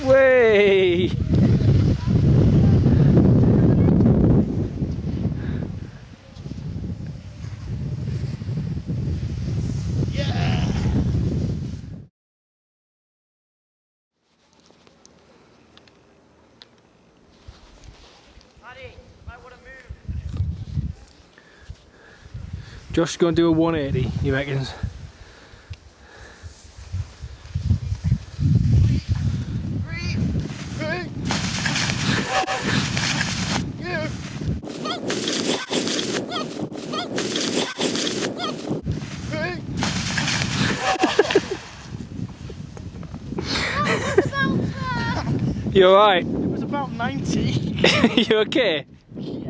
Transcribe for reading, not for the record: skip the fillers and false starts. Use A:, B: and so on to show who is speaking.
A: Way! Josh is going to do a 180, he reckons. You alright?
B: It was about 90.
A: You okay?